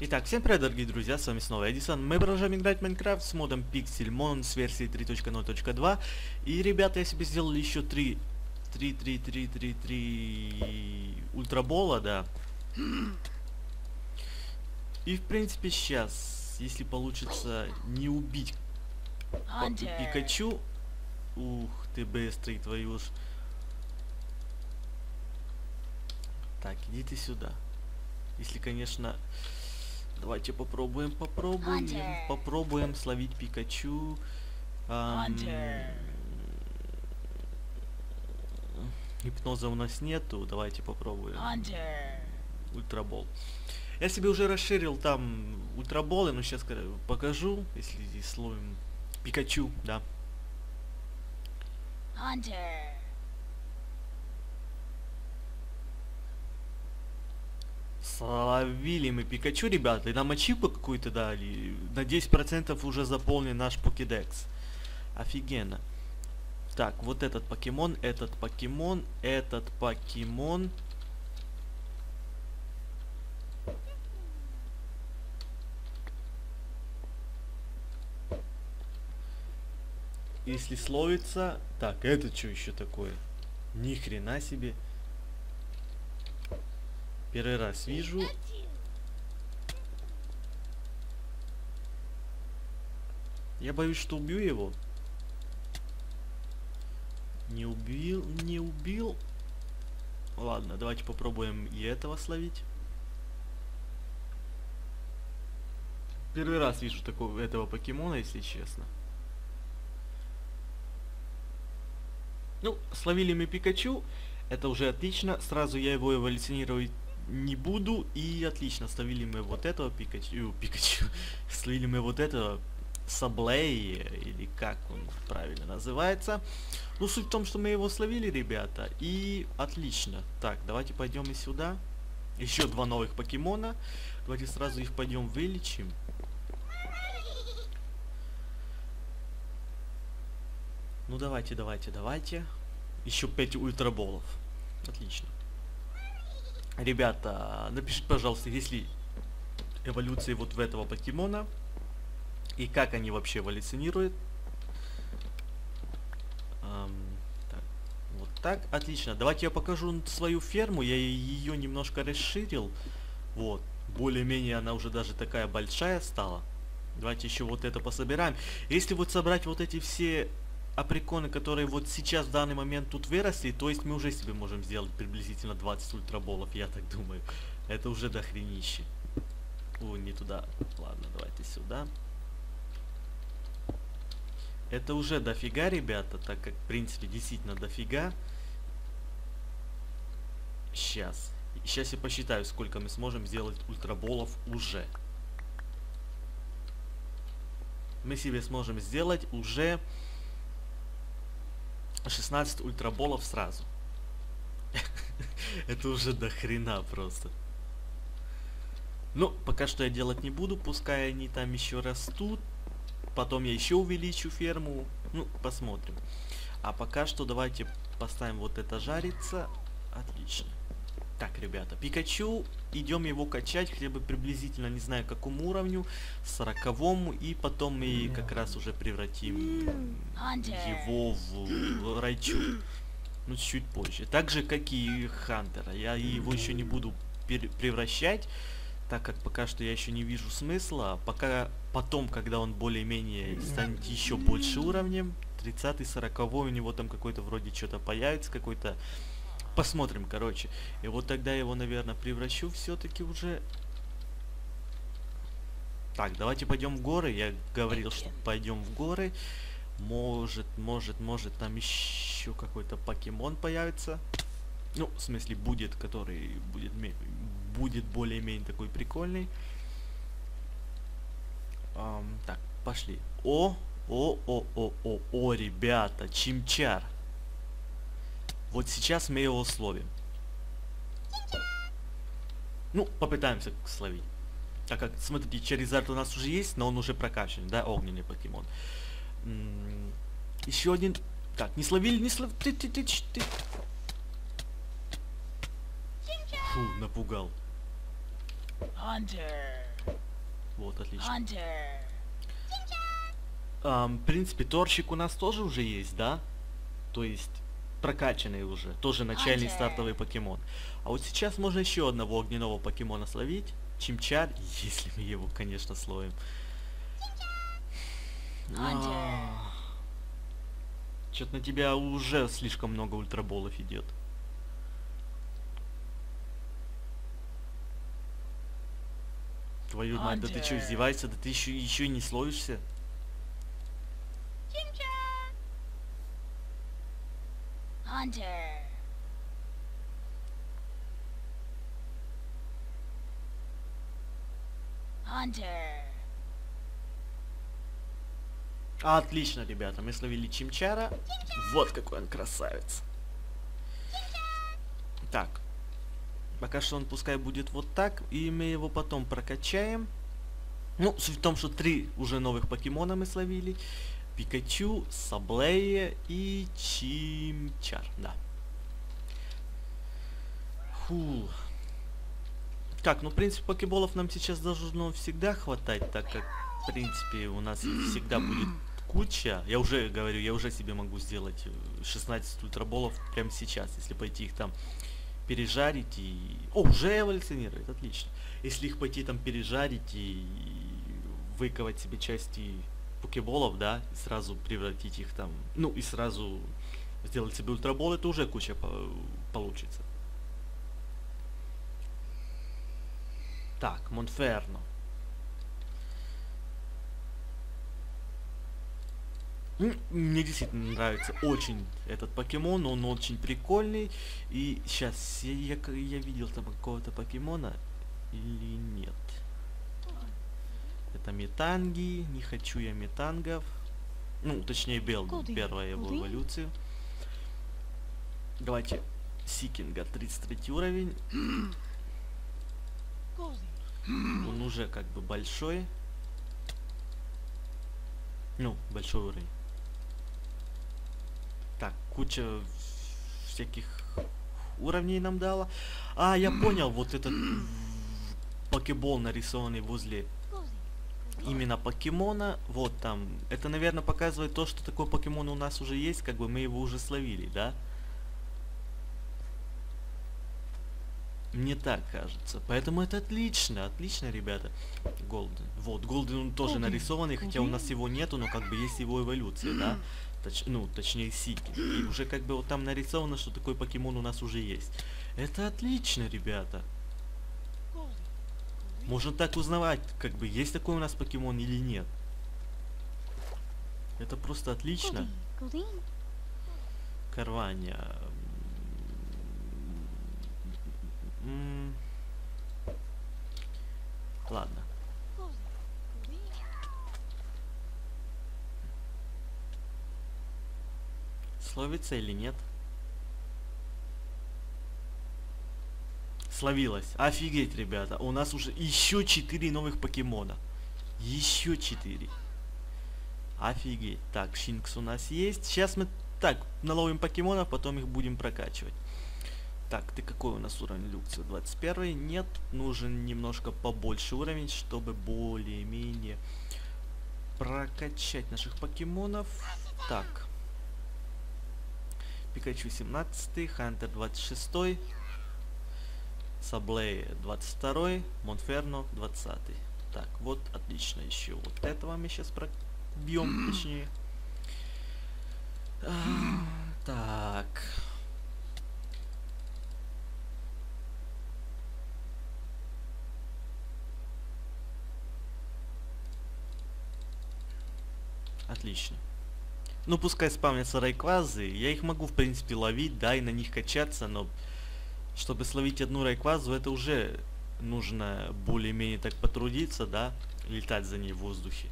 Итак, всем привет, дорогие друзья, с вами снова Эдисон. Мы продолжаем играть в Майнкрафт с модом Pixelmon с версии 3.0.2. И, ребята, я себе сделал еще три ультрабола, да. И, в принципе, сейчас, если получится не убить Пикачу... Ух ты, быстрый, твою ж... Так, идите сюда. Если, конечно... Давайте попробуем словить Пикачу. Гипноза у нас нету, давайте попробуем. Ультрабол. Я себе уже расширил там ультраболы, но сейчас покажу, если словим Пикачу, да. Словили мы Пикачу, ребята, и нам ачивку какую-то дали. На 10% уже заполнен наш покедекс. Офигенно. Так, вот этот покемон, этот покемон, этот покемон. Если словится... Так, это что еще такое? Ни хрена себе. Первый раз вижу. Я боюсь, что убью его. Не убил. Ладно, давайте попробуем и этого словить. Первый раз вижу этого покемона, если честно. Ну, словили мы Пикачу. Это уже отлично. Сразу я его эволюционировать не буду. И отлично, словили мы вот этого Пикачу. Словили мы вот этого Саблей, или как он правильно называется. Ну, суть в том, что мы его словили, ребята. И отлично. Так, давайте пойдем и сюда. Еще два новых покемона. Давайте сразу их пойдем вылечим. Ну, давайте. Еще 5 ультраболов. Отлично. Ребята, напишите, пожалуйста, если эволюции вот в этого покемона. И как они вообще эволюционируют. Так, вот так. Отлично. Давайте я покажу свою ферму. Я ее немножко расширил. Вот. Более-менее она уже даже такая большая стала. Давайте еще вот это пособираем. Если вот собрать вот эти все априконы, которые вот сейчас в данный момент тут выросли, то есть мы уже себе можем сделать приблизительно 20 ультраболов, я так думаю. Это уже дохренище. О, не туда. Ладно, давайте сюда. Это уже дофига, ребята, так как, в принципе, действительно дофига. Сейчас я посчитаю, сколько мы сможем сделать ультраболов уже. Мы себе сможем сделать уже 16 ультраболов сразу. Это уже до хрена просто. Но пока что я делать не буду, пускай они там еще растут. Потом я еще увеличу ферму. Ну, посмотрим. А пока что давайте поставим вот это жариться. Отлично. Так, ребята, Пикачу. Идем его качать, хотя бы приблизительно, не знаю, какому уровню. 40-му. И потом мы как раз уже превратим его в Райчу. Ну, чуть позже. Так же, как и Хантера. Я его еще не буду превращать, так как пока что я еще не вижу смысла. Пока потом, когда он более-менее станет еще больше уровнем, 30-й, 40-й, у него там какой-то вроде что-то появится, какой-то... Посмотрим, короче. И вот тогда его, наверное, превращу все-таки уже... Так, давайте пойдем в горы. Я говорил, что пойдем в горы. Может там еще какой-то покемон появится. Ну, в смысле, будет, который будет более-менее такой прикольный. Так, пошли. О, ребята, Чимчар. Вот сейчас мы его словим. Ну, попытаемся словить. Так как, смотрите, Charizard у нас уже есть, но он уже прокачан, да, огненный покемон. Еще один. Так, не словили, ты. Фу, напугал. Вот, отлично. Hunter. В принципе, торчик у нас тоже уже есть, да? То есть прокачанный уже, тоже начальный стартовый покемон. А вот сейчас можно еще одного огненного покемона словить. Чимчар, если мы его, конечно, словим. Что-то на тебя уже слишком много ультраболов идет. Твою мать, да ты что, издеваешься? Да ты еще не словишься? Hunter. Hunter. Отлично, ребята, мы словили Чимчара. Вот какой он красавец. Так. Пока что он пускай будет вот так, и мы его потом прокачаем. Ну, суть в том, что 3 уже новых покемона мы словили. Пикачу, Саблея и Чимчар, да. Фу. Так, ну, в принципе, покеболов нам сейчас должно всегда хватать, так как, в принципе, у нас их всегда будет куча. Я уже говорю, я уже себе могу сделать 16 ультраболов прямо сейчас, если пойти их там пережарить и... О, уже эволюционирует, отлично. Если их пойти там пережарить и выковать себе части покеболов, да, и сразу превратить их там, ну и сразу сделать себе ультрабол, это уже куча получится. Так, Монферно. Мне действительно нравится очень этот покемон, он очень прикольный. И сейчас я видел там какого-то покемона или нет? Это метанги, не хочу я метангов. Ну, точнее Белду, первая его эволюция. Давайте Сикинга, 33 уровень. Он уже как бы большой. Ну, большой уровень. Так, куча всяких уровней нам дала. А, я понял, вот этот покебол, нарисованный возле именно покемона. Вот там. Это, наверное, показывает то, что такой покемон у нас уже есть, как бы мы его уже словили, да? Мне так кажется. Поэтому это отлично, отлично, ребята. Голден. Вот, Голден он тоже нарисованный, хотя у нас его нету, но как бы есть его эволюция, да? Ну, точнее, Сики. И уже как бы вот там нарисовано, что такой покемон у нас уже есть. Это отлично, ребята. Можно так узнавать, как бы, есть такой у нас покемон или нет. Это просто отлично. Карвания. Ладно. Словится или нет? Словилась. Офигеть, ребята. У нас уже еще 4 новых покемона. Еще 4. Офигеть. Так, Шинкс у нас есть. Сейчас мы так наловим покемонов, потом их будем прокачивать. Так, ты какой у нас уровень, Люкса? 21? Нет, нужен немножко побольше уровень, чтобы более-менее прокачать наших покемонов. Так. Пикачу 17, Хантер 26, Саблей 22, Монферно 20. Так, вот, отлично, еще вот этого мы сейчас пробьем, точнее. Так. Отлично. Ну, пускай спавнятся райквазы. Я их могу, в принципе, ловить, да, и на них качаться, но чтобы словить одну райквазу, это уже нужно более-менее так потрудиться, да, летать за ней в воздухе.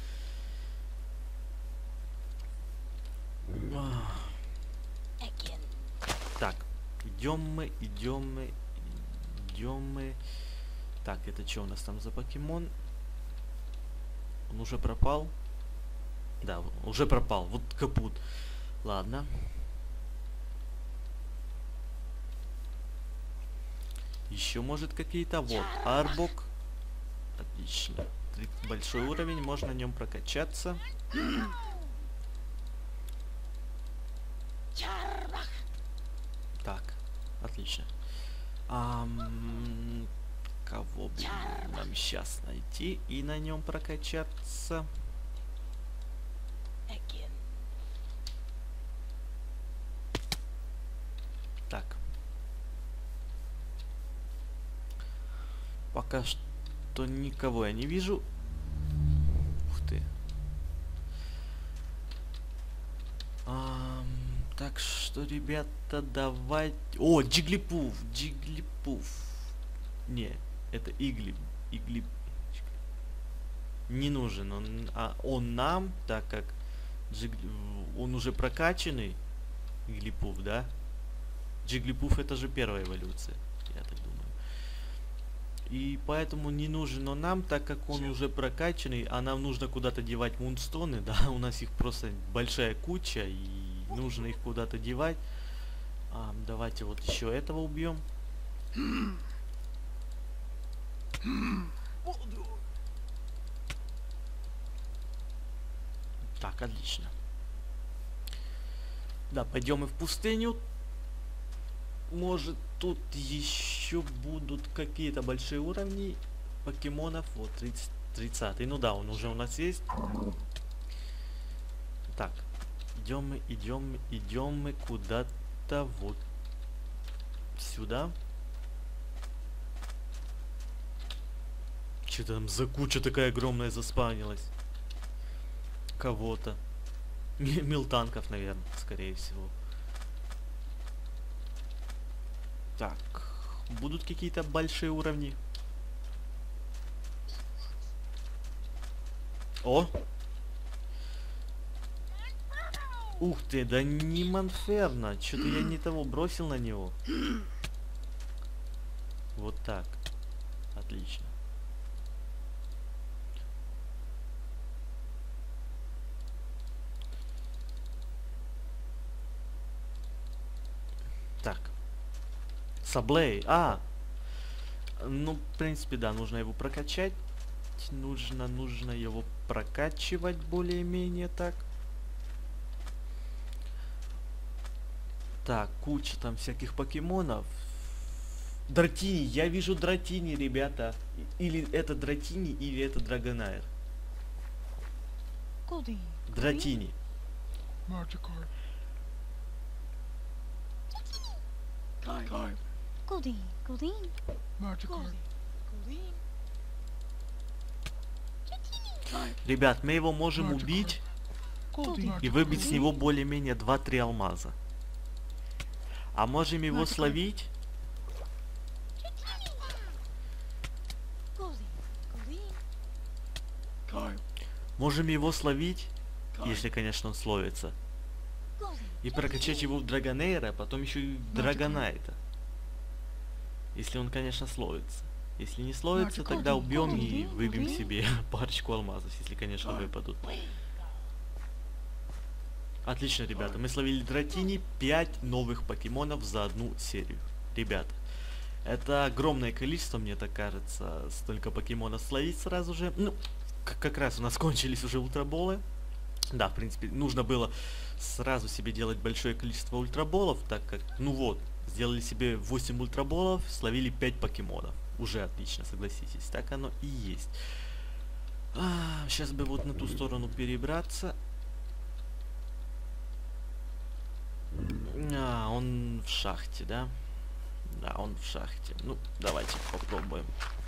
Так, идем мы. Так, это что у нас там за покемон? Он уже пропал? Да, уже пропал. Вот капут. Ладно. Еще может какие-то. Вот, Арбок. Отлично. Большой уровень, можно на нем прокачаться. Так, отлично. Кого бы нам сейчас найти и на нем прокачаться? Так. Пока что никого я не вижу. Ух ты. Так что, ребята, давайте... О, Джиглипуф! Джиглипуф. Не, это Игли. Не нужен он. Он нам, так как он уже прокачанный. Иглипуф, да? Джиглипуф это же первая эволюция, я так думаю. И поэтому не нужен он нам, так как он уже прокачанный, а нам нужно куда-то девать мунстоны, да, у нас их просто большая куча, и нужно их куда-то девать. Давайте вот еще этого убьем. Так, отлично. Да, пойдем мы в пустыню. Может, тут еще будут какие-то большие уровни покемонов. Вот, 30-й. Ну да, он уже у нас есть. Так, идем мы куда-то вот сюда. Что-то там за куча такая огромная заспавнилась. Кого-то. Милтанков, наверное, скорее всего. Так, будут какие-то большие уровни. О! Ух ты, да не Монферно. Что-то я не того бросил на него. Вот так. Отлично. Так. Саблей. Ну, в принципе, да, нужно его прокачать. Нужно его прокачивать более-менее так. Так, куча там всяких покемонов. Дратини, я вижу Дратини, ребята. Или это Дратини, или это Драгонайр. Дратини. Ребят, мы его можем убить и выбить с него более-менее 2-3 алмаза. А можем его словить. Можем его словить, если, конечно, он словится. И прокачать его в Драгонейра, а потом еще и Драгонайта. Если он, конечно, словится. Если не словится, тогда убьем и выбьем себе парочку алмазов, если, конечно, выпадут. Отлично, ребята, мы словили Дратини, 5 новых покемонов за одну серию. Ребята, это огромное количество, мне так кажется, столько покемонов словить сразу же. Ну, как раз у нас кончились уже ультраболы. Да, в принципе, нужно было сразу себе делать большое количество ультраболов, так как, ну вот, сделали себе 8 ультраболов, словили 5 покемонов. Уже отлично, согласитесь, так оно и есть. Сейчас бы вот на ту сторону перебраться. Он в шахте, да? Да, он в шахте. Ну, давайте попробуем.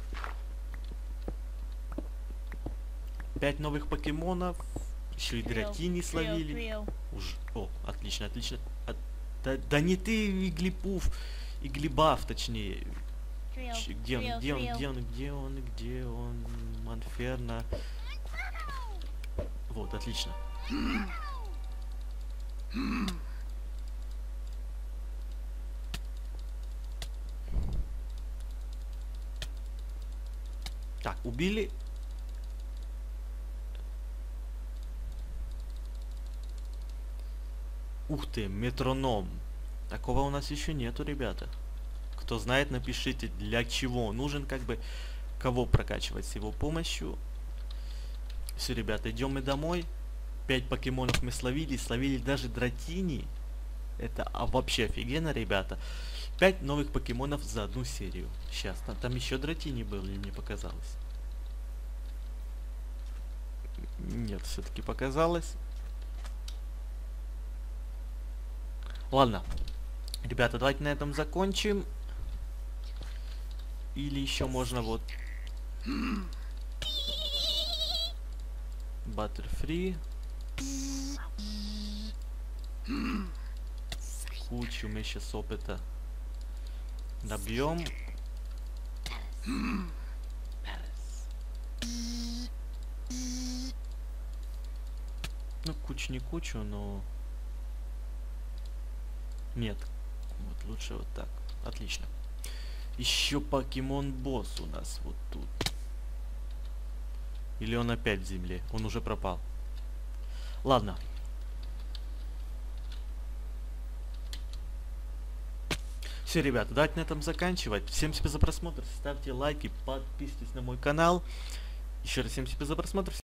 5 новых покемонов. Еще и Дратини словили. О, отлично, отлично. Да не ты, Иглипуф. Иглибаф, точнее. Где он? Монферно. Вот, отлично. Так, убили. Ух ты, метроном. Такого у нас еще нету, ребята. Кто знает, напишите, для чего нужен, как бы, кого прокачивать с его помощью. Все, ребята, идем мы домой. 5 покемонов мы словили даже Дратини. Это вообще офигенно, ребята. 5 новых покемонов за одну серию. Сейчас, там еще Дратини был, или мне показалось? Нет, все-таки показалось. Ладно. Ребята, давайте на этом закончим. Или еще можно вот... Butterfree. Кучу мы сейчас опыта добьем. Ну, кучу не кучу, но... Нет. Вот лучше вот так. Отлично. Еще покемон босс у нас вот тут. Или он опять в земле? Он уже пропал. Ладно. Все, ребята, давайте на этом заканчивать. Всем спасибо за просмотр. Ставьте лайки, подписывайтесь на мой канал. Еще раз всем спасибо за просмотр.